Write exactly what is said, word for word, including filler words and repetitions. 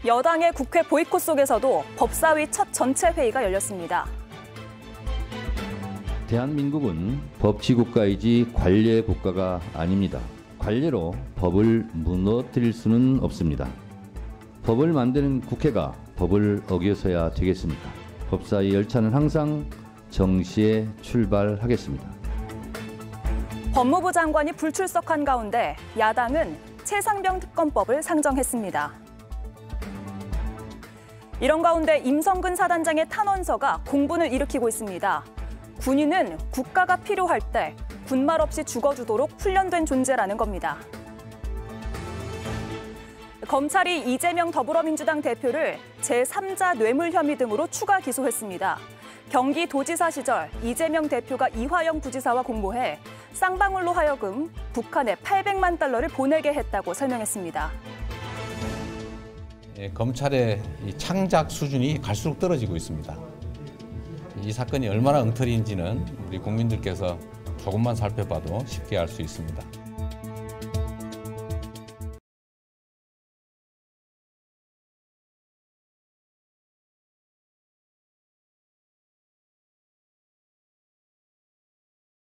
여당의 국회 보이콧 속에서도 법사위 첫 전체 회의가 열렸습니다. 대한민국은 법치국가이지 관례국가가 아닙니다. 관례로 법을 무너뜨릴 수는 없습니다. 법을 만드는 국회가 법을 어겨서야 되겠습니까? 법사위 열차는 항상 정시에 출발하겠습니다. 법무부 장관이 불출석한 가운데 야당은 최상병 특검법을 상정했습니다. 이런 가운데 임성근 사단장의 탄원서가 공분을 일으키고 있습니다. 군인은 국가가 필요할 때 군말 없이 죽어주도록 훈련된 존재라는 겁니다. 검찰이 이재명 더불어민주당 대표를 제삼자 뇌물 혐의 등으로 추가 기소했습니다. 경기도지사 시절 이재명 대표가 이화영 부지사와 공모해 쌍방울로 하여금 북한에 팔백만 달러를 보내게 했다고 설명했습니다. 예, 검찰의 이 창작 수준이 갈수록 떨어지고 있습니다. 이 사건이 얼마나 엉터리인지는 우리 국민들께서 조금만 살펴봐도 쉽게 알 수 있습니다.